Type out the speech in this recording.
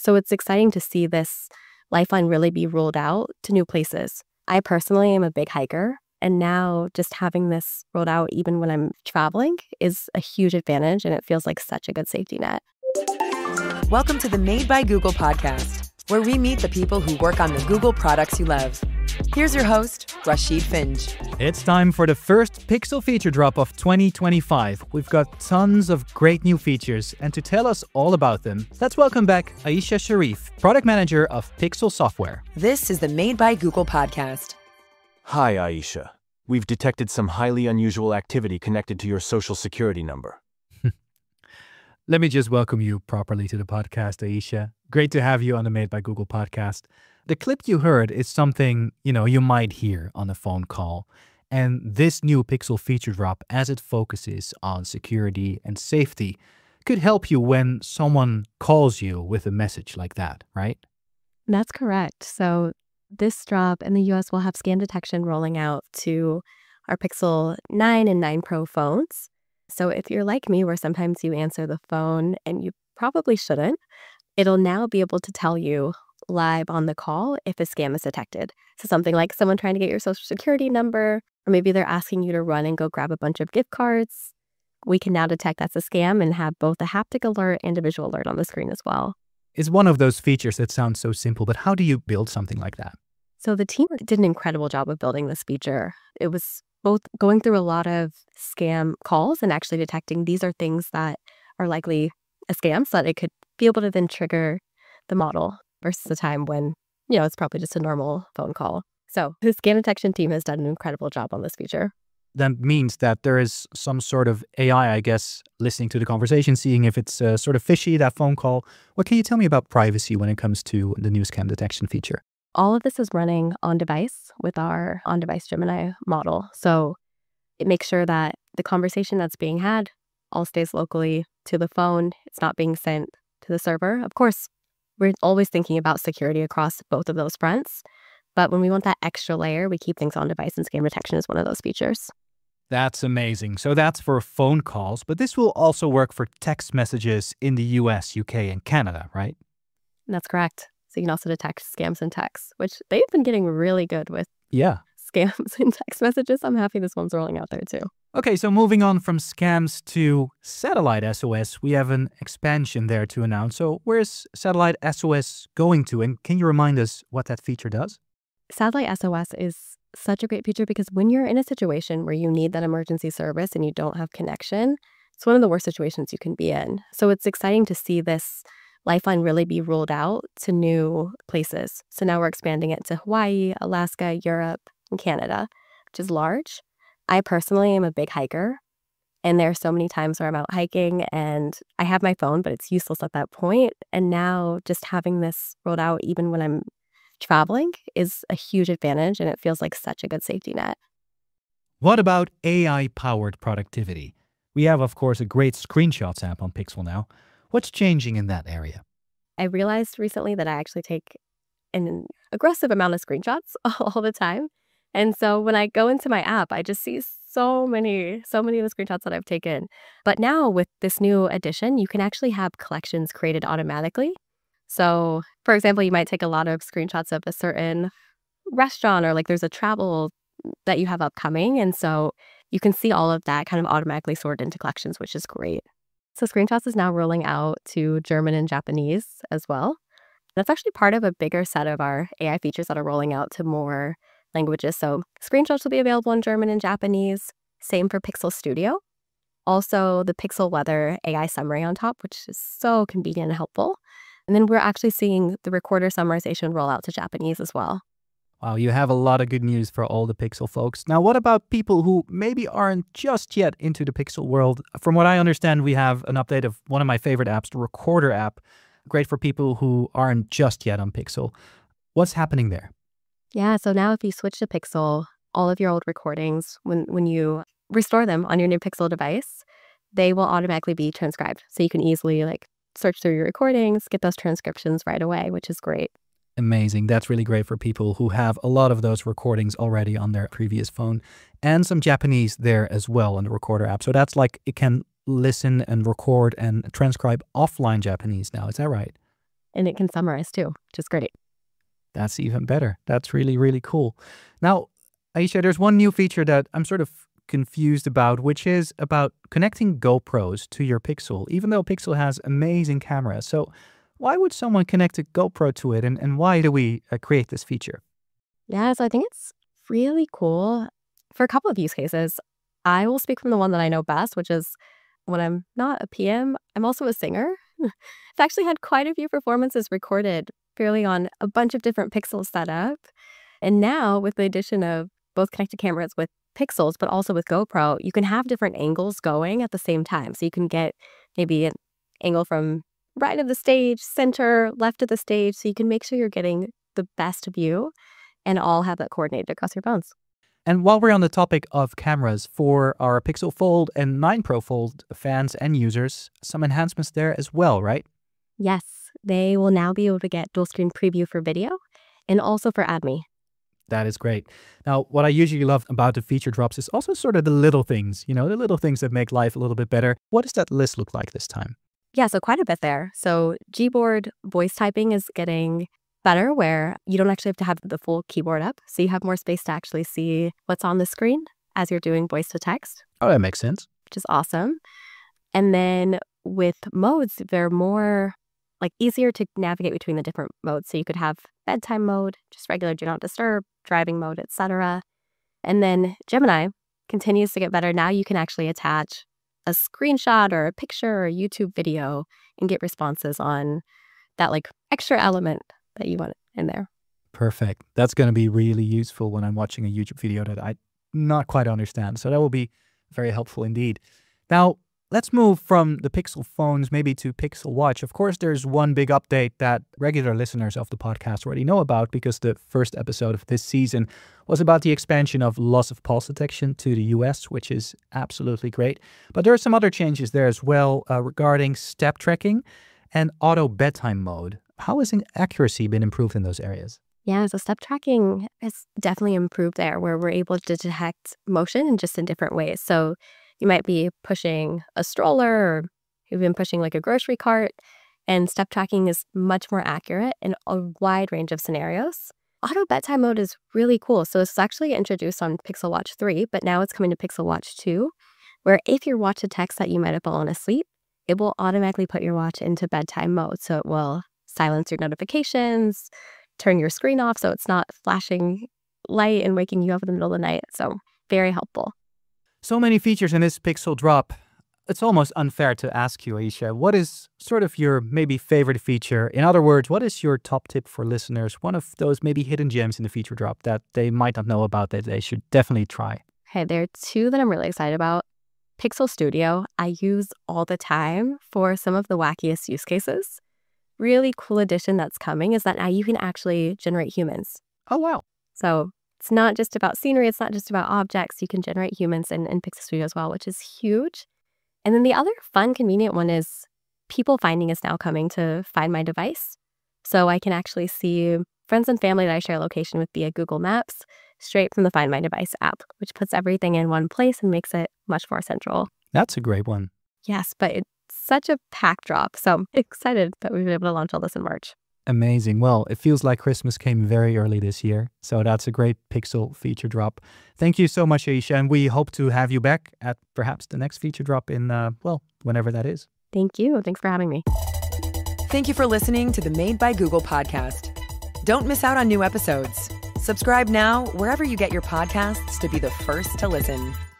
So it's exciting to see this lifeline really be rolled out to new places. I personally am a big hiker, and now just having this rolled out even when I'm traveling is a huge advantage, and it feels like such a good safety net. Welcome to the Made by Google podcast, where we meet the people who work on the Google products you love. Here's your host, Rashid Finj. It's time for the first Pixel feature drop of 2025. We've got tons of great new features, and to tell us all about them, let's welcome back Aisha Sharif, product manager of Pixel Software. This is the Made by Google podcast. Hi, Aisha. We've detected some highly unusual activity connected to your social security number. Let me just welcome you properly to the podcast, Aisha. Great to have you on the Made by Google podcast. The clip you heard is something, you might hear on a phone call. And this new Pixel feature drop, as it focuses on security and safety, could help you when someone calls you with a message like that, right? That's correct. So this drop in the US will have scan detection rolling out to our Pixel 9 and 9 Pro phones. So if you're like me, where sometimes you answer the phone and you probably shouldn't, it'll now be able to tell you live on the call if a scam is detected. So something like someone trying to get your social security number, or maybe they're asking you to run and go grab a bunch of gift cards. We can now detect that's a scam and have both a haptic alert and a visual alert on the screen as well. It's one of those features that sounds so simple, but how do you build something like that? So the team did an incredible job of building this feature. It was both going through a lot of scam calls and actually detecting these are things that are likely a scam so that it could be able to then trigger the model versus a time when, it's probably just a normal phone call. So the scan detection team has done an incredible job on this feature. That means that there is some sort of AI, I guess, listening to the conversation, seeing if it's sort of fishy, that phone call. What can you tell me about privacy when it comes to the new scam detection feature? All of this is running on device with our on-device Gemini model. So it makes sure that the conversation that's being had all stays locally to the phone. It's not being sent to the server. Of course, we're always thinking about security across both of those fronts. But when we want that extra layer, we keep things on device, and scam detection is one of those features. That's amazing. So that's for phone calls, but this will also work for text messages in the US, UK, and Canada, right? That's correct. So you can also detect scams in text, which they've been getting really good with. Yeah. Scams in text messages. I'm happy this one's rolling out there too. Okay, so moving on from scams to Satellite SOS, we have an expansion there to announce. So where's Satellite SOS going to? And can you remind us what that feature does? Satellite SOS is such a great feature because when you're in a situation where you need that emergency service and you don't have connection, it's one of the worst situations you can be in. So it's exciting to see this lifeline really be rolled out to new places. So now we're expanding it to Hawaii, Alaska, Europe, and Canada, which is large. I personally am a big hiker, and there are so many times where I'm out hiking and I have my phone, but it's useless at that point. And now just having this rolled out even when I'm traveling is a huge advantage, and it feels like such a good safety net. What about AI-powered productivity? We have, of course, a great screenshots app on Pixel now. What's changing in that area? I realized recently that I actually take an aggressive amount of screenshots all the time. And so when I go into my app, I just see so many of the screenshots that I've taken. But now with this new addition, you can actually have collections created automatically. So for example, you might take a lot of screenshots of a certain restaurant, or like there's a travel that you have upcoming. And so you can see all of that kind of automatically sorted into collections, which is great. So Screenshots is now rolling out to German and Japanese as well. That's actually part of a bigger set of our AI features that are rolling out to more languages. So Screenshots will be available in German and Japanese. Same for Pixel Studio. Also, the Pixel Weather AI summary on top, which is so convenient and helpful. And then we're actually seeing the recorder summarization roll out to Japanese as well. Wow, you have a lot of good news for all the Pixel folks. Now, what about people who maybe aren't just yet into the Pixel world? From what I understand, we have an update of one of my favorite apps, the Recorder app. Great for people who aren't just yet on Pixel. What's happening there? Yeah, so now if you switch to Pixel, all of your old recordings, when you restore them on your new Pixel device, they will automatically be transcribed. So you can easily search through your recordings, get those transcriptions right away, which is great. Amazing. That's really great for people who have a lot of those recordings already on their previous phone, and some Japanese there as well on the Recorder app. So that's like it can listen and record and transcribe offline Japanese now. Is that right? and it can summarize too, which is great. That's even better. That's really, really cool. Now, Aisha, there's one new feature that I'm sort of confused about, which is about connecting GoPros to your Pixel, even though Pixel has amazing cameras. So why would someone connect a GoPro to it, and why do we create this feature? Yeah, so I think it's really cool for a couple of use cases. I will speak from the one that I know best, which is when I'm not a PM, I'm also a singer. I've actually had quite a few performances recorded fairly on a bunch of different Pixels set up. And now with the addition of both connected cameras with Pixels, but also with GoPro, you can have different angles going at the same time. So you can get maybe an angle from right of the stage, center, left of the stage. So you can make sure you're getting the best view and all have that coordinated across your phones. And while we're on the topic of cameras, for our Pixel Fold and 9 Pro Fold fans and users, some enhancements there as well, right? Yes, they will now be able to get dual screen preview for video and also for AdMe. That is great. Now, what I usually love about the feature drops is also sort of the little things, the little things that make life a little bit better. What does that list look like this time? Yeah, so quite a bit there. So Gboard voice typing is getting better, where you don't actually have to have the full keyboard up. So you have more space to actually see what's on the screen as you're doing voice to text. Oh, that makes sense. Which is awesome. And then with modes, they're more easier to navigate between the different modes. So you could have bedtime mode, just regular do not disturb, driving mode, etc. And then Gemini continues to get better. Now you can actually attach a screenshot or a picture or a YouTube video and get responses on that extra element that you want in there. Perfect. That's going to be really useful when I'm watching a YouTube video that I not quite understand. So that will be very helpful indeed. Now, let's move from the Pixel phones maybe to Pixel Watch. Of course, there's one big update that regular listeners of the podcast already know about, because the first episode of this season was about the expansion of loss of pulse detection to the US, which is absolutely great. But there are some other changes there as well regarding step tracking and auto bedtime mode. How has accuracy been improved in those areas? Yeah, so step tracking has definitely improved there, where we're able to detect motion in different ways. So you might be pushing a stroller, or you've been pushing a grocery cart, and step tracking is much more accurate in a wide range of scenarios. Auto bedtime mode is really cool. So this was actually introduced on Pixel Watch 3, but now it's coming to Pixel Watch 2, where if your watch detects that you might have fallen asleep, it will automatically put your watch into bedtime mode. So it will silence your notifications, turn your screen off so it's not flashing light and waking you up in the middle of the night. So very helpful. So many features in this Pixel drop. It's almost unfair to ask you, Aisha, what is sort of your maybe favorite feature? In other words, what is your top tip for listeners? One of those maybe hidden gems in the feature drop that they might not know about that they should definitely try. Okay, there are two that I'm really excited about. Pixel Studio, I use all the time for some of the wackiest use cases. Really cool addition that's coming is that now you can actually generate humans. Oh, wow. So it's not just about scenery. It's not just about objects. You can generate humans in Pixel Studio as well, which is huge. And then the other fun, convenient one is people finding is now coming to Find My Device. So I can actually see friends and family that I share location with via Google Maps straight from the Find My Device app, which puts everything in one place and makes it much more central. That's a great one. Yes, but it's such a pack drop. So I'm excited that we've been able to launch all this in March. Amazing. Well, it feels like Christmas came very early this year. So that's a great Pixel feature drop. Thank you so much, Aisha. And we hope to have you back at perhaps the next feature drop in, whenever that is. Thank you. Thanks for having me. Thank you for listening to the Made by Google podcast. Don't miss out on new episodes. Subscribe now wherever you get your podcasts to be the first to listen.